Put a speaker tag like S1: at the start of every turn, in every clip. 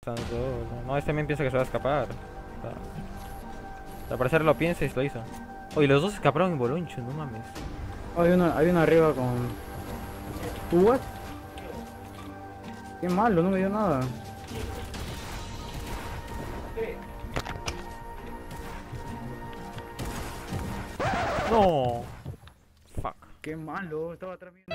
S1: están solo. No, este también piensa que se va a escapar. Al parecer lo piensa y se lo hizo. Oye, los dos escaparon en Boloncho, no mames.
S2: Hay uno arriba con... ¿What? Qué malo, no me dio nada.
S1: No. Fuck.
S2: Qué malo, estaba atrás mío.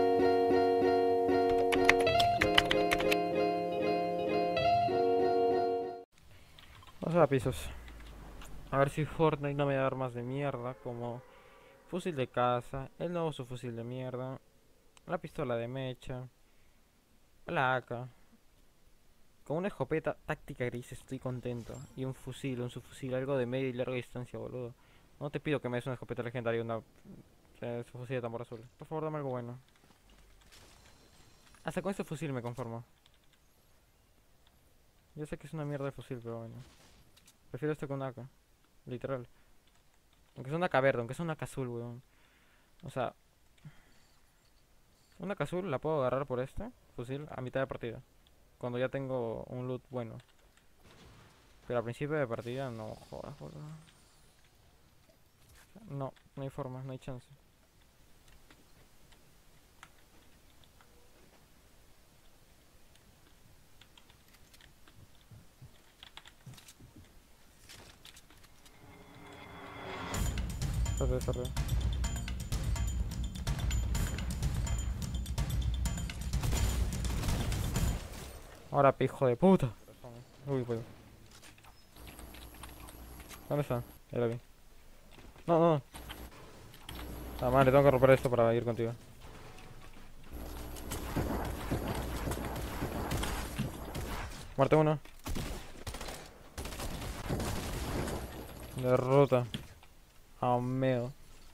S1: Vamos a ver, pisos. A ver si Fortnite no me da armas de mierda como fusil de caza, el nuevo subfusil de mierda, la pistola de mecha, la AK. Con una escopeta táctica gris estoy contento. Y un subfusil, algo de media y larga distancia, boludo. No te pido que me des una escopeta legendaria, una subfusil de tambor azul. Por favor, dame algo bueno. Hasta con este fusil me conformo. Yo sé que es una mierda de fusil, pero bueno. Prefiero este con AK. Literal. Aunque sea una AK verde, aunque sea una AK azul, weón. O sea, una AK azul la puedo agarrar por este fusil a mitad de partida. Cuando ya tengo un loot bueno. Pero al principio de partida no jodas, boludo. No, no hay forma, no hay chance. Sorry. Ahora, hijo de puta. Uy, puedo. ¿Dónde está? Ya lo vi. No. Ah, madre, tengo que romper esto para ir contigo. Muerte uno. Derrota. Ameo.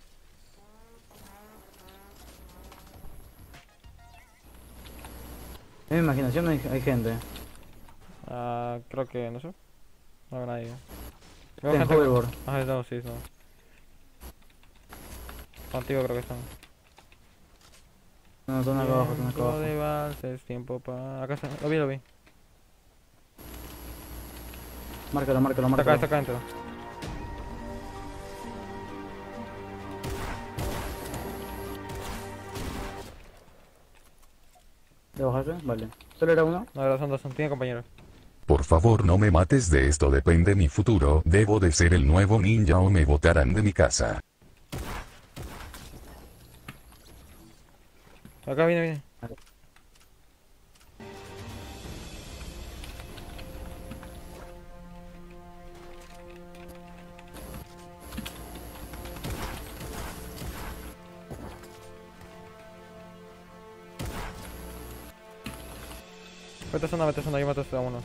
S2: En mi imaginación hay gente.
S1: Ah, creo que, no sé. No veo nadie. Veo
S2: En
S1: gente.
S2: hoverboard.
S1: Ah, no, sí, no. Contigo creo que están.
S2: No, están acá abajo, están acá
S1: Tiempo
S2: abajo.
S1: de valses, tiempo para... Acá está, lo vi.
S2: Márcalo.
S1: Está acá dentro.
S2: ¿Le bajaste? Vale. ¿Solo era uno?
S1: No, son dos, tiene compañeros.
S3: Por favor no me mates, de esto depende mi futuro. Debo de ser el nuevo ninja o me botarán de mi casa.
S1: Acá viene.
S2: Vale.
S1: Vete a zona, yo mato a uno.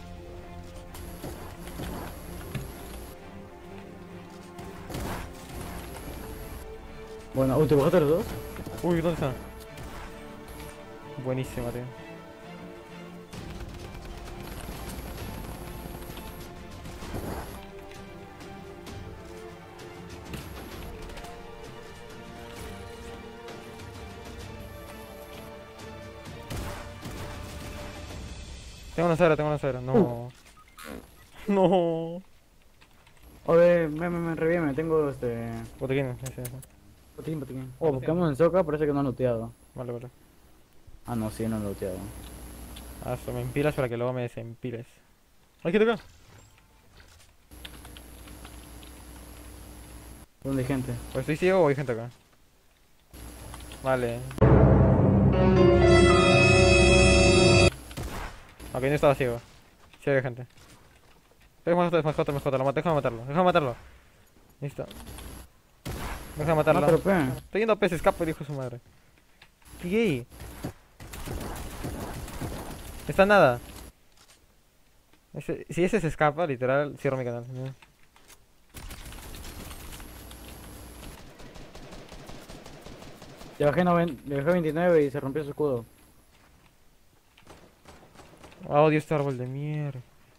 S2: Bueno, ¿te bajaste los dos?
S1: Uy, ¿dónde está? Buenísima, tío. Tengo una cera. No. No.
S2: Oye, me revive, tengo este...
S1: Botequines, sí.
S2: Botiquín. Oh, buscamos en Soca, parece que no han looteado.
S1: Vale.
S2: Ah, no, sí, no han looteado.
S1: Ah, eso, me empilas para que luego me desempiles. ¡Ay, qué toca!
S2: ¿Dónde hay gente?
S1: ¿O estoy ciego o hay gente acá? Vale. Ok, no estaba ciego. Sí había gente. Déjame matarlo. Listo. Deja de matarlo.
S2: Mátalo, pe.
S1: Estoy yendo a pez, escapo, dijo su madre. ¿Qué gay? Está nada. Si ese se escapa, literal, cierro mi canal.
S2: Le bajé 29 y se rompió su escudo.
S1: Odio este árbol de mierda.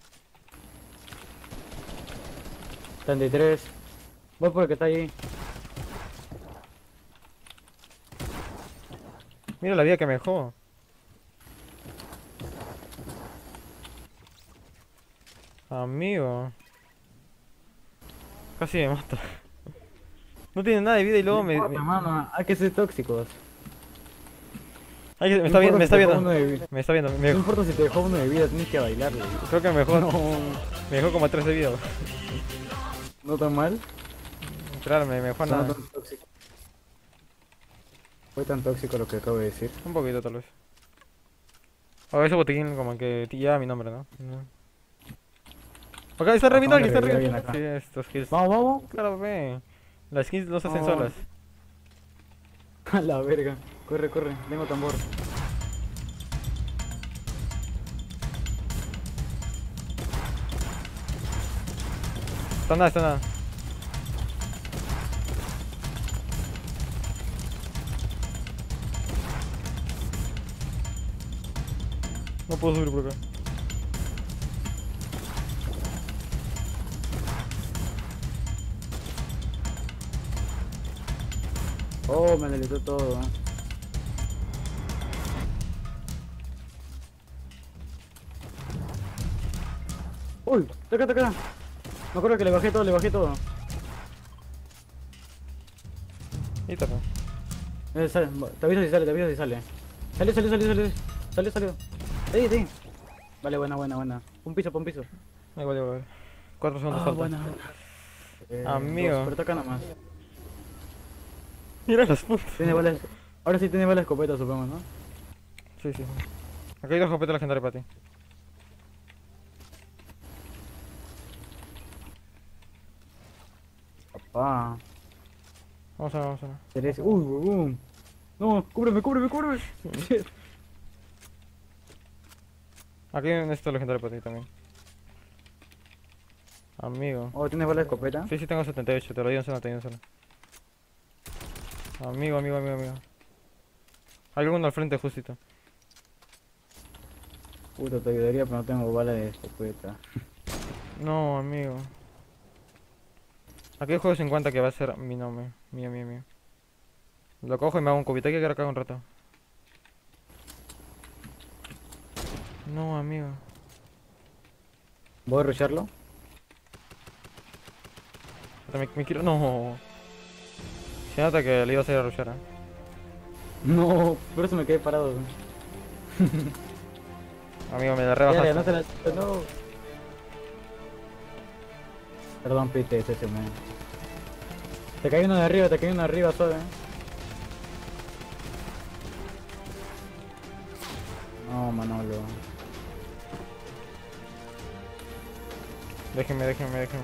S2: 33. Voy por el que está ahí.
S1: Mira la vida que me dejó. Amigo. Casi me mata. No tiene nada de vida y luego
S2: No importa, mano, hay que ser tóxicos.
S1: Ay, me
S2: No
S1: está viendo,
S2: importa
S1: me
S2: si
S1: está
S2: te dejó
S1: viendo.
S2: uno de vida.
S1: Me está viendo.
S2: No importa si te dejó uno de vida, tienes que bailarle.
S1: Creo que me dejó,
S2: No,
S1: me dejó como 3 de vida.
S2: no tan mal.
S1: Claro, me dejó
S2: No
S1: nada.
S2: tan tóxico. Fue tan tóxico lo que acabo de decir.
S1: Un poquito tal vez. O ese botiquín como que lleva mi nombre, ¿no? Acá está reviendo alguien, está
S2: Vamos a revivir
S1: reviendo.
S2: a
S1: Sí,
S2: alguien
S1: estos kills.
S2: Vamos, vamos.
S1: Claro, ve. Las skins no se hacen
S2: No.
S1: solas.
S2: A la verga. Corre, corre. Tengo tambor.
S1: Está nada, está nada. No puedo subir por acá.
S2: Oh, me deletó todo. Uy, toca, toca. Me acuerdo que le bajé todo, le bajé todo.
S1: Y está.
S2: Sale, te aviso si sale, te aviso si sale. Salió, salió, salió, salió. Salió, salió. Ahí, ahí. Vale, buena, buena, buena. Un piso, pon piso.
S1: Igual, igual. 4 segundos faltan.
S2: buena.
S1: Amigo.
S2: Pero toca nomás.
S1: Mira las puntas.
S2: Tiene balas. Ahora sí tiene balas escopeta, supongo, ¿no?
S1: Sí, sí. Acá hay dos escopetas legendarias para ti.
S2: Papá.
S1: Vamos a ver, vamos a ver.
S2: Ceres. No, cúbreme, cúbreme, cúbreme.
S1: Aquí hay un esto legendario para ti también. Amigo.
S2: Oh, ¿tienes balas escopeta?
S1: Sí, sí, tengo 78, te lo digo en zona, te digo en zona. Amigo, amigo, amigo, amigo. Hay alguno al frente justito.
S2: Puta, te ayudaría, pero no tengo balas de escopeta.
S1: No, amigo. Aquí hay juego 50 que va a ser mi nombre. Mío, mío, mío. Lo cojo y me hago un cubito. Hay que quedar acá un rato. No, amigo.
S2: ¿Voy a rusharlo?
S1: Me quiero... No. Se nota que le iba a hacer a rushar,
S2: No, por eso me quedé parado.
S1: Amigo, me la
S2: Ya,
S1: rebajaste.
S2: no te la... No. Perdón, pite, ese man. Te cae uno de arriba, te cae uno de arriba, suave. No, Manolo.
S1: Déjenme, déjenme, déjenme.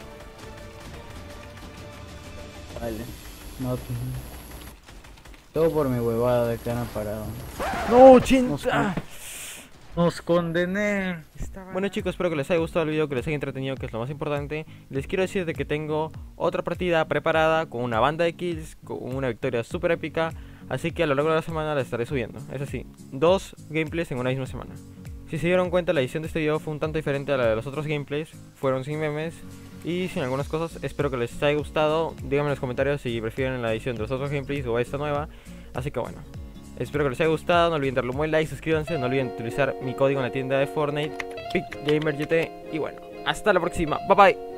S2: Vale. No. Todo por mi huevada de que han parado.
S1: ¡No,
S2: Nos,
S1: chinta!
S2: nos condené.
S1: Bueno chicos, espero que les haya gustado el video, que les haya entretenido, que es lo más importante. Les quiero decir de que tengo otra partida preparada con una banda de kills, con una victoria súper épica. Así que a lo largo de la semana la estaré subiendo. Es así, 2 gameplays en una misma semana. Si se dieron cuenta, la edición de este video fue un tanto diferente a la de los otros gameplays. Fueron sin memes y sin algunas cosas. Espero que les haya gustado. Díganme en los comentarios si prefieren la edición de los otros gameplays o esta nueva. Así que bueno, espero que les haya gustado. No olviden darle un buen like, suscríbanse. No olviden utilizar mi código en la tienda de Fortnite, PicGamerGT. Y bueno, hasta la próxima. Bye bye.